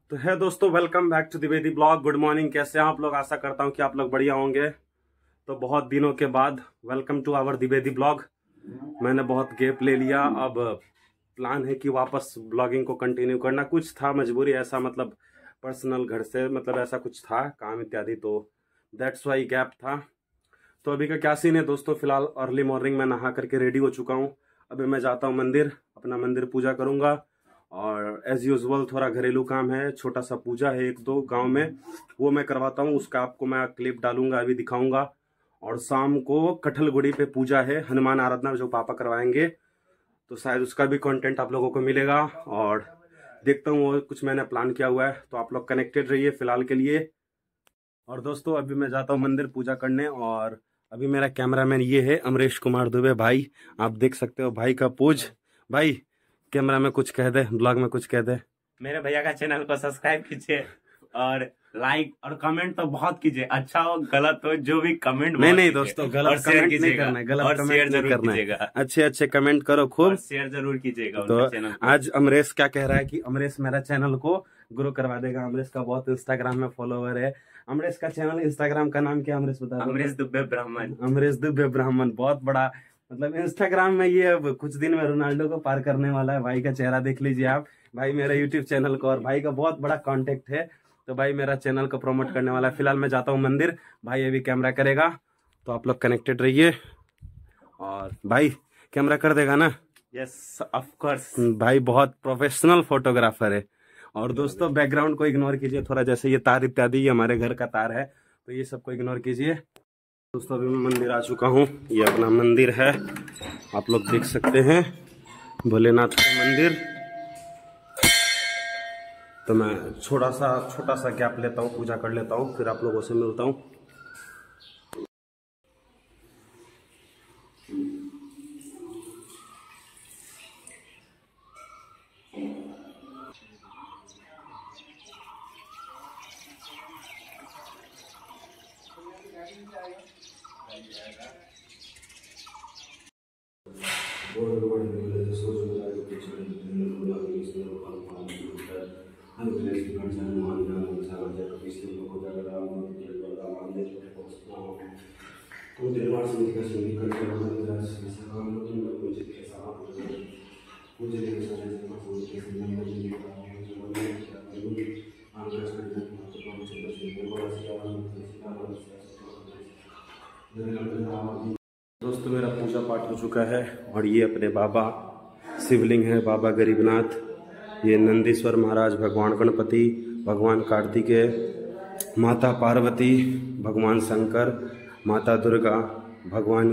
तो है दोस्तों, welcome back to Dwivedi blog. Good morning, कैसे हैं आप लोग? आशा करता हूं कि आप लोग बढ़िया होंगे। तो बहुत दिनों के बाद welcome to our Dwivedi blog. मैंने बहुत गैप ले लिया, अब प्लान है कि वापस ब्लॉगिंग को कंटिन्यू करना। कुछ था मजबूरी, ऐसा मतलब पर्सनल घर से मतलब ऐसा कुछ था काम इत्यादि, तो दैट्स वाई गैप था। तो अभी का क्या सीन है दोस्तों, फिलहाल अर्ली मॉर्निंग में नहा करके रेडी हो चुका हूँ। अभी मैं जाता हूँ मंदिर, अपना मंदिर पूजा करूंगा। और एज यूजुअल थोड़ा घरेलू काम है, छोटा सा पूजा है एक दो गांव में, वो मैं करवाता हूँ। उसका आपको मैं क्लिप डालूंगा, अभी दिखाऊंगा। और शाम को कठलगुड़ी पे पूजा है, हनुमान आराधना जो पापा करवाएंगे, तो शायद उसका भी कंटेंट आप लोगों को मिलेगा। और देखता हूँ, वो कुछ मैंने प्लान किया हुआ है, तो आप लोग कनेक्टेड रहिए फिलहाल के लिए। और दोस्तों अभी मैं जाता हूँ मंदिर पूजा करने। और अभी मेरा कैमरामैन ये है अमरीश कुमार दुबे भाई, आप देख सकते हो भाई का पोज। भाई कैमरा में कुछ कह दे, ब्लॉग में कुछ कह दे। मेरे भैया का चैनल को सब्सक्राइब कीजिए और लाइक और कमेंट तो बहुत कीजिए, अच्छा हो गलत हो जो भी कमेंट नहीं दोस्तों, गलत कमेंट नहीं करना है, गलत कमेंट नहीं करना है, अच्छे अच्छे कमेंट करो, खूब शेयर जरूर कीजिएगा। तो आज अमरीश क्या कह रहा है कि अमरीश मेरा चैनल को ग्रो करवा देगा। अमरीश का बहुत इंस्टाग्राम में फॉलोवर है। अमरीश का चैनल इंस्टाग्राम का नाम क्या अमरीश बता दो? अमरीश दुबे ब्राह्मण। अमरीश दुबे ब्राह्मण, बहुत बड़ा मतलब इंस्टाग्राम में ये अब कुछ दिन में रोनाल्डो को पार करने वाला है। भाई का चेहरा देख लीजिए आप, भाई मेरा यूट्यूब चैनल को, और भाई का बहुत बड़ा कांटेक्ट है, तो भाई मेरा चैनल को प्रमोट करने वाला है। फिलहाल मैं जाता हूँ मंदिर, भाई अभी कैमरा करेगा, तो आप लोग कनेक्टेड रहिए। और भाई कैमरा कर देगा ना? यस ऑफ कोर्स, भाई बहुत प्रोफेशनल फोटोग्राफर है। और दोस्तों बैकग्राउंड को इग्नोर कीजिए थोड़ा, जैसे ये तार इत्यादि, ये हमारे घर का तार है, तो ये सबको इग्नोर कीजिए। दोस्तों अभी मैं मंदिर आ चुका हूँ, ये अपना मंदिर है, आप लोग देख सकते हैं, भोलेनाथ का मंदिर। तो मैं छोटा सा गैप लेता हूँ, पूजा कर लेता हूँ, फिर आप लोगों से मिलता हूँ। दोस्तों मेरा पूजा पाठ हो चुका है, और ये अपने बाबा शिवलिंग है, बाबा गरीबनाथ, ये नंदीश्वर महाराज, भगवान गणपति, भगवान कार्तिकेय, माता पार्वती, भगवान शंकर, माता दुर्गा, भगवान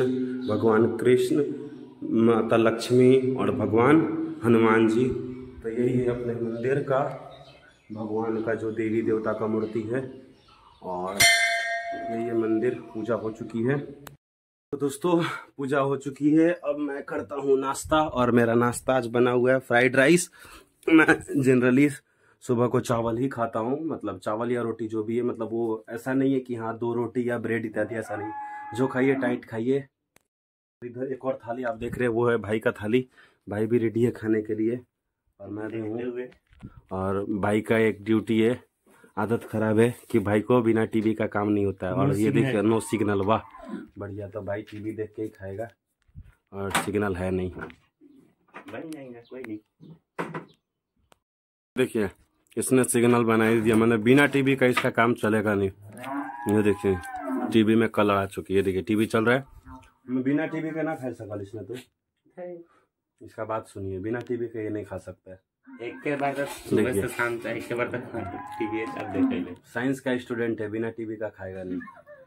कृष्ण, माता लक्ष्मी और भगवान हनुमान जी। तो यही है अपने मंदिर का भगवान का जो देवी देवता का मूर्ति है। और ये मंदिर पूजा हो चुकी है। तो दोस्तों पूजा हो चुकी है, अब मैं करता हूँ नाश्ता। और मेरा नाश्ता आज बना हुआ है फ्राइड राइस। मैं जनरली सुबह को चावल ही खाता हूँ, मतलब चावल या रोटी जो भी है, मतलब वो ऐसा नहीं है कि हाँ 2 रोटी या ब्रेड इत्यादि, ऐसा नहीं, जो खाइए टाइट खाइए। इधर एक और थाली आप देख रहे हैं, वो है भाई का थाली, भाई भी रेडी है खाने के लिए, और मैं भी हूँ। और भाई का एक ड्यूटी है, आदत खराब है कि भाई को बिना टीवी का काम नहीं होता है। और ये देखिए नो सिग्नल, वाह बढ़िया। तो भाई टीवी देख के ही खाएगा, और सिग्नल है नहीं, बन जाएगा कोई नहीं। देखिए इसने सिग्नल बना ही दिया, मैंने बिना टीवी का इसका काम चलेगा नहीं। ये देखिए टीवी में कलर आ चुकी है, देखिए टीवी चल रहा है, मैं बिना टीवी के ना खा सका इसमें। तो इसका बात सुनिए, बिना टीवी के ये नहीं खा सकता है। एक के बाद सुबह से शाम तक एक के बाद टीवी सब देख ले। साइंस का स्टूडेंट है, बिना टीवी का खाएगा नहीं।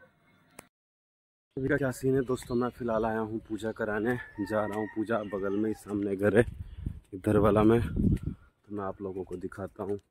अभी का क्या सीन है दोस्तों, मैं फिलहाल आया हूँ पूजा कराने, जा रहा हूँ पूजा, बगल में ही सामने घर है इधर वाला में, तो मैं आप लोगों को दिखाता हूँ।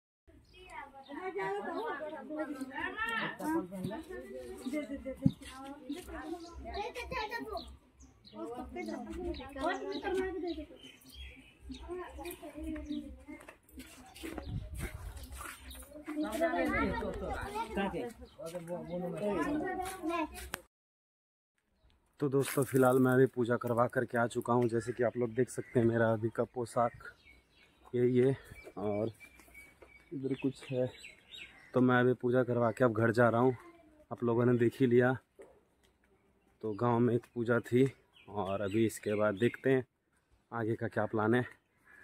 तो दोस्तों फिलहाल मैं अभी पूजा करवा करके आ चुका हूँ। जैसे कि आप लोग देख सकते हैं मेरा अभी का पोशाक यही है, और इधर कुछ है। तो मैं अभी पूजा करवा के अब घर जा रहा हूँ। आप लोगों ने देख ही लिया, तो गांव में एक पूजा थी और अभी इसके बाद देखते हैं आगे का क्या प्लान है।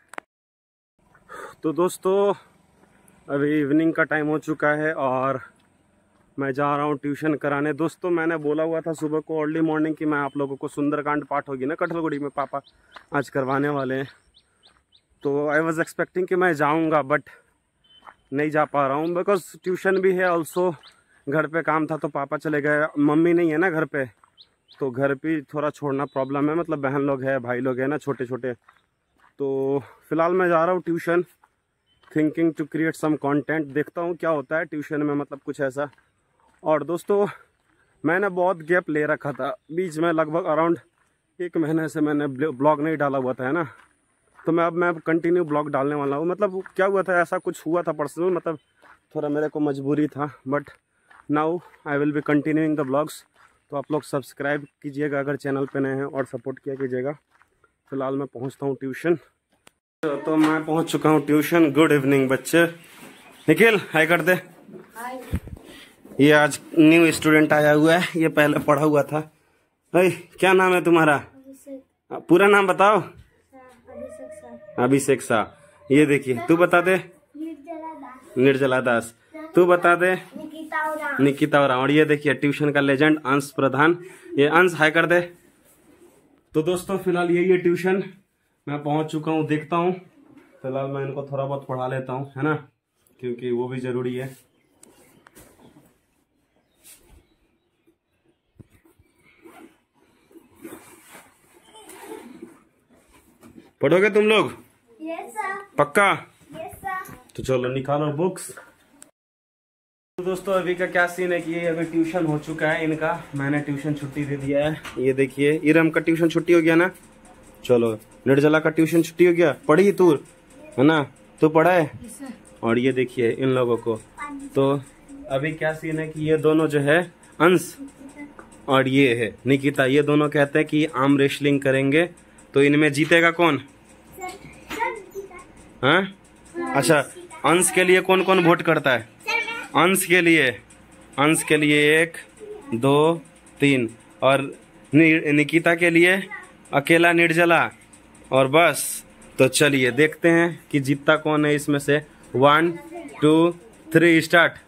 तो दोस्तों अभी इवनिंग का टाइम हो चुका है और मैं जा रहा हूँ ट्यूशन कराने। दोस्तों मैंने बोला हुआ था सुबह को अर्ली मॉर्निंग कि मैं आप लोगों को सुंदरकांड पाठ होगी ना कटहलगुड़ी में, पापा आज करवाने वाले हैं। तो आई वॉज एक्सपेक्टिंग कि मैं जाऊँगा बट नहीं जा पा रहा हूँ बिकॉज ट्यूशन भी है, ऑल्सो घर पे काम था तो पापा चले गए। मम्मी नहीं है ना घर पे, तो घर पे थोड़ा छोड़ना प्रॉब्लम है, मतलब बहन लोग है, भाई लोग हैं ना छोटे छोटे। तो फिलहाल मैं जा रहा हूँ tuition, thinking to create some content. देखता हूँ क्या होता है ट्यूशन में, मतलब कुछ ऐसा। और दोस्तों मैंने बहुत गैप ले रखा था बीच में, लगभग अराउंड 1 महीने से मैंने ब्लॉग नहीं डाला हुआ था, है ना। तो मैं कंटिन्यू ब्लॉग डालने वाला हूँ। मतलब क्या हुआ था, ऐसा कुछ हुआ था पर्सनल, मतलब थोड़ा मेरे को मजबूरी था, but now I will be continuing the blogs. तो आप लोग सब्सक्राइब कीजिएगा अगर चैनल पे नए हैं और सपोर्ट किया कीजिएगा। फिलहाल मैं पहुँचता हूँ ट्यूशन। तो मैं पहुँच चुका हूँ ट्यूशन। गुड इवनिंग बच्चे। निखिल हाय कर दे। ये आज न्यू स्टूडेंट आया हुआ है, ये पहले पढ़ा हुआ था। भाई क्या नाम है तुम्हारा? पूरा नाम बताओ। अभिषेक शाह। ये देखिए, तू बता दे। निर्जला दास। तू बता दे। निकिता उरांव। और ये देखिए ट्यूशन का लेजेंड अंश प्रधान। ये अंश हाय कर दे। तो दोस्तों फिलहाल यही है ट्यूशन, मैं पहुंच चुका हूँ। देखता हूँ फिलहाल मैं इनको थोड़ा बहुत पढ़ा लेता हूँ, है ना, क्योंकि वो भी जरूरी है। पढ़ोगे तुम लोग? Yes sir. पक्का? Yes sir. तो चलो निकालो बुक्स। तो दोस्तों अभी का क्या सीन है कि अभी ट्यूशन हो चुका है इनका, मैंने ट्यूशन छुट्टी दे दिया है। ये देखिए इरम का ट्यूशन छुट्टी हो गया ना। चलो निर्जला का ट्यूशन छुट्टी हो गया। पढ़ी तू, है ना, तू पढ़ा है। और ये देखिए इन लोगों को। तो अभी क्या सीन है कि ये दोनों जो है अंश और ये है निकिता, ये दोनों कहते हैं कि आर्म रेसलिंग करेंगे। तो इनमें जीतेगा कौन? हाँ अच्छा, अंश के लिए कौन कौन वोट करता है? अंश के लिए 1 2 3 और निकिता के लिए अकेला निर्जला और बस। तो चलिए देखते हैं कि जीतता कौन है इसमें से। 1 2 3 स्टार्ट।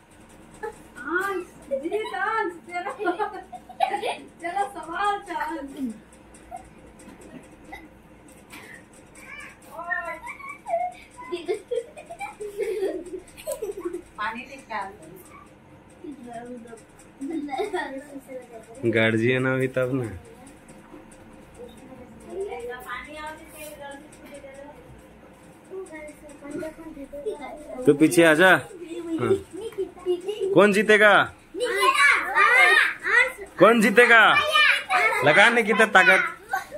गार्जियन अभी तब ना। तू पीछे आजा। हाँ। कौन जीतेगा? कौन जीतेगा? लगा निकिता ताकत।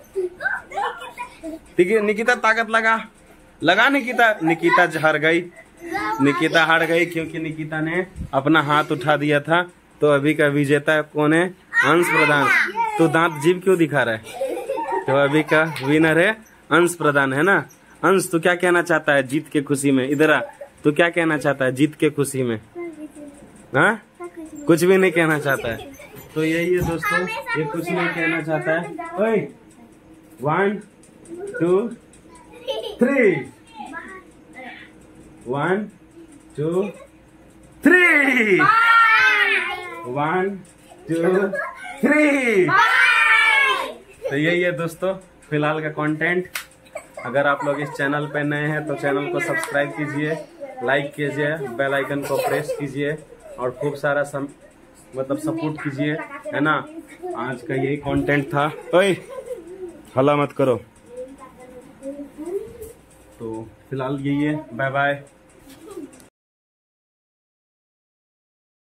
निकिता ताकत लगा निकिता। निकिता हार गई। निकिता हार गई क्योंकि निकिता ने अपना हाथ उठा दिया था। तो अभी का विजेता कौन है? अंश प्रधान। तो दांत जीभ क्यों दिखा रहा है? तो अभी का विनर है अंश प्रधान, है ना। अंश तू क्या कहना चाहता है जीत के खुशी में? इधर आ, तू क्या कहना चाहता है जीत के खुशी में? हाँ कुछ भी नहीं कहना चाहता है। तो यही है दोस्तों, ये कुछ नहीं कहना चाहता है। ओए 1 2 3 1 2 3 1 2 3। तो यही है दोस्तों फिलहाल का कंटेंट। अगर आप लोग इस चैनल पे नए हैं तो चैनल को सब्सक्राइब कीजिए, लाइक कीजिए, बेल आइकन को प्रेस कीजिए और खूब सारा मतलब सपोर्ट कीजिए, है ना। आज का यही कंटेंट था। ओए हल्ला मत करो। तो फिलहाल यही है, बाय बाय।